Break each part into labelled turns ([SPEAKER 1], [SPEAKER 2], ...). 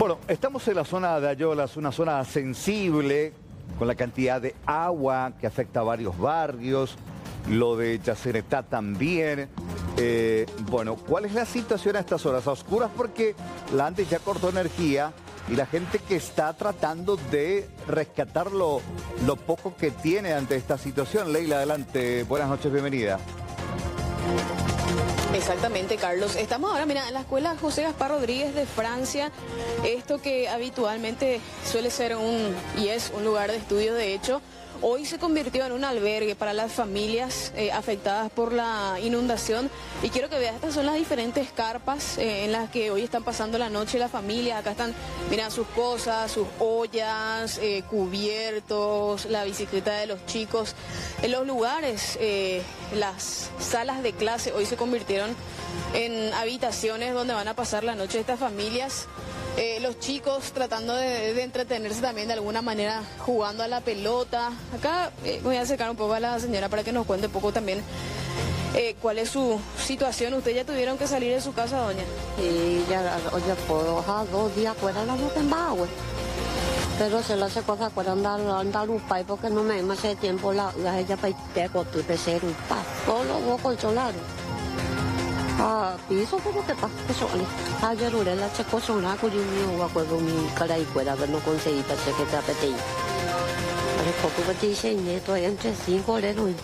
[SPEAKER 1] Bueno, estamos en la zona de Ayolas, una zona sensible, con la cantidad de agua que afecta a varios barrios, lo de Yacyretá también. Bueno, ¿cuál es la situación a estas horas? A oscuras porque la ANDES ya cortó energía y la gente que está tratando de rescatar lo poco que tiene ante esta situación. Leila, adelante. Buenas noches, bienvenida.
[SPEAKER 2] Exactamente, Carlos. Estamos ahora, mira, en la escuela José Gaspar Rodríguez de Francia. Esto que habitualmente suele ser es un lugar de estudio, de hecho, hoy se convirtió en un albergue para las familias afectadas por la inundación. Y quiero que veas, estas son las diferentes carpas en las que hoy están pasando la noche las familias. Acá están, mira, sus cosas, sus ollas, cubiertos, la bicicleta de los chicos. En los lugares, las salas de clase hoy se convirtieron en habitaciones donde van a pasar la noche estas familias. Los chicos tratando de entretenerse también de alguna manera jugando a la pelota. Acá voy a acercar un poco a la señora para que nos cuente un poco también cuál es su situación. ¿Ustedes ya tuvieron que salir de su casa, doña?
[SPEAKER 3] Sí, ya puedo dejar 2 días fuera la noche en agua. Pero se le hace cosas para andar un pai porque no me hace tiempo la ella para tu ser un pa. Solo vos controlaron. Piso como que pasa eso ali. Ayer duré la checo sonar con mi acuerdo mi cara y fuera ver no conseguí para que te apetí. Pero poco que dice neto entre 5 le no.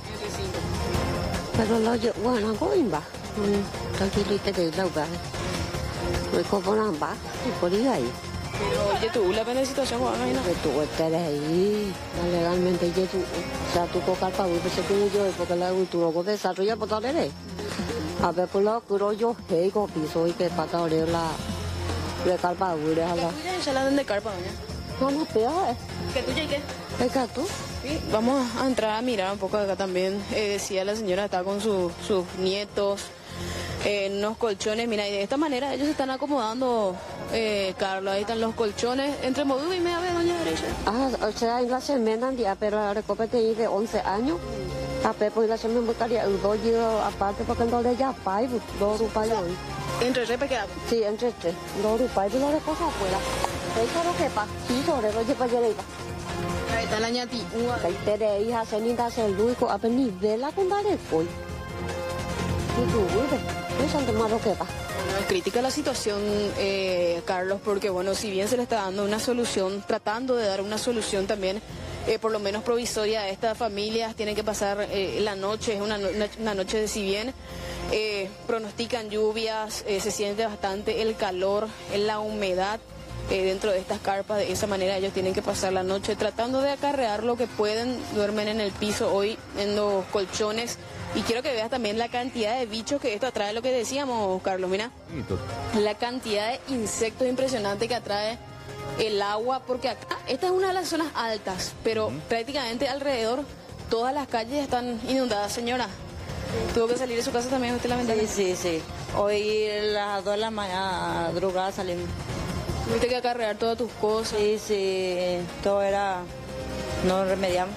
[SPEAKER 3] Pero lo yo bueno going va. Tranquilo que te da lugar. No como nada va y por ahí.
[SPEAKER 2] Pero oye, tú la pena situación, Juan, imagino.
[SPEAKER 3] Que tú estés ahí, legalmente ya tú, o sea, tú tocar para pues se puede yo porque la cultura que desarrolla por tal vez. A ver, por lo que yo hey con piso y que para oler la de carpa huele a la.
[SPEAKER 2] ¿Qué tuya ya la de carpa, doña?
[SPEAKER 3] No peor.
[SPEAKER 2] ¿Qué tuya y qué?
[SPEAKER 3] ¿Qué tú?
[SPEAKER 2] Sí, vamos a entrar a mirar un poco acá también. Decía la señora, está con sus nietos en unos colchones. Mira, y de esta manera ellos se están acomodando, Carlos. Ahí están los colchones. Entre Modú y media vez, doña Derecha.
[SPEAKER 3] O sea, en la semana, pero la recopete de 11 años. A Pepo y la semana me buscaría el dojo aparte porque no le ya pai, 2 rupias hoy.
[SPEAKER 2] ¿Entre repe quedado?
[SPEAKER 3] Sí, entre 3. 2 rupias y lo de cosas afuera. Eso lo que pasa. Sí, sobre lo que pasa.
[SPEAKER 2] Ahí está la ñati.
[SPEAKER 3] Ahí te de hija, se ni da se luico, a venir de la condada de hoy. Y tú, güey, eso es lo que pasa.
[SPEAKER 2] Bueno, es crítica la situación, Carlos, porque bueno, si bien se le está dando una solución, tratando de dar una solución también, por lo menos provisoria a estas familias, tienen que pasar la noche, es una noche de si bien pronostican lluvias, se siente bastante el calor, la humedad dentro de estas carpas. De esa manera ellos tienen que pasar la noche tratando de acarrear lo que pueden, duermen en el piso hoy en los colchones. Y quiero que veas también la cantidad de bichos que esto atrae, lo que decíamos, Carlos, mira. La cantidad de insectos impresionante que atrae el agua, porque acá, esta es una de las zonas altas, pero prácticamente alrededor todas las calles están inundadas, señora. ¿Tuvo que salir de su casa también usted, lamentablemente?
[SPEAKER 3] Sí. Hoy a las 2 de la madrugada salimos.
[SPEAKER 2] ¿Tuviste que acarrear todas tus cosas?
[SPEAKER 3] Sí, todo era, no remediamos.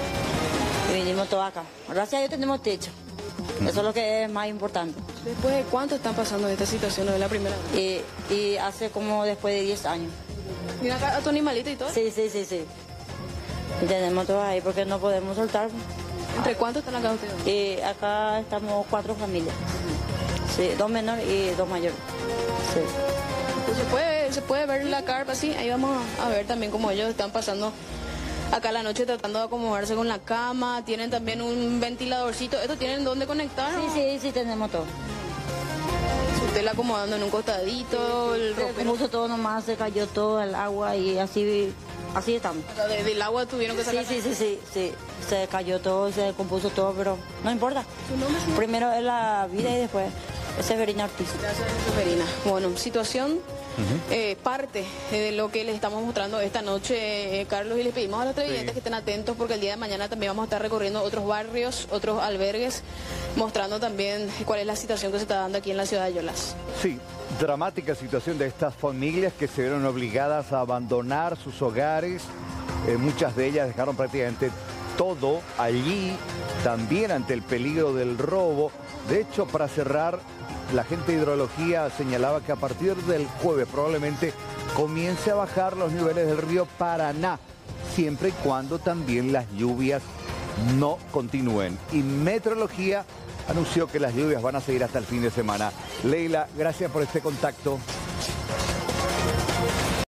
[SPEAKER 3] Y vinimos todos acá. Gracias a Dios tenemos techo. Eso es lo que es más importante.
[SPEAKER 2] ¿Después de cuánto están pasando esta situación? ¿No es la primera vez?
[SPEAKER 3] Y hace como después de 10 años.
[SPEAKER 2] ¿Mira acá a tu animalito y todo?
[SPEAKER 3] Sí. Y tenemos todo ahí porque no podemos soltar.
[SPEAKER 2] ¿Entre cuántos están acá ustedes?
[SPEAKER 3] Acá estamos 4 familias. Sí, 2 menores y 2 mayores. Sí.
[SPEAKER 2] Pues se puede ver la carpa, sí. Ahí vamos a ver también cómo ellos están pasando acá la noche tratando de acomodarse con la cama. Tienen también un ventiladorcito. ¿Esto tienen dónde conectar?
[SPEAKER 3] Sí, tenemos todo.
[SPEAKER 2] Usted la acomodando en un costadito, el ropero.
[SPEAKER 3] Puso todo nomás, se cayó todo el agua y así estamos.
[SPEAKER 2] O sea, del agua tuvieron que sacar.
[SPEAKER 3] Sí. Se cayó todo, se descompuso todo, pero no importa.
[SPEAKER 2] ¿Su nombre, señor?
[SPEAKER 3] Primero es la vida y después es Severina Ortiz.
[SPEAKER 2] Gracias, Severina. Bueno, situación parte de lo que les estamos mostrando esta noche, Carlos, y les pedimos a los televidentes que estén atentos porque el día de mañana también vamos a estar recorriendo otros barrios, otros albergues, mostrando también cuál es la situación que se está dando aquí en la ciudad de Ayolas.
[SPEAKER 1] Sí, dramática situación de estas familias que se vieron obligadas a abandonar sus hogares. Muchas de ellas dejaron prácticamente todo allí, también ante el peligro del robo. De hecho, para cerrar, la gente de hidrología señalaba que a partir del jueves probablemente comience a bajar los niveles del río Paraná, siempre y cuando también las lluvias no continúen. Y Meteorología anunció que las lluvias van a seguir hasta el fin de semana. Leila, gracias por este contacto.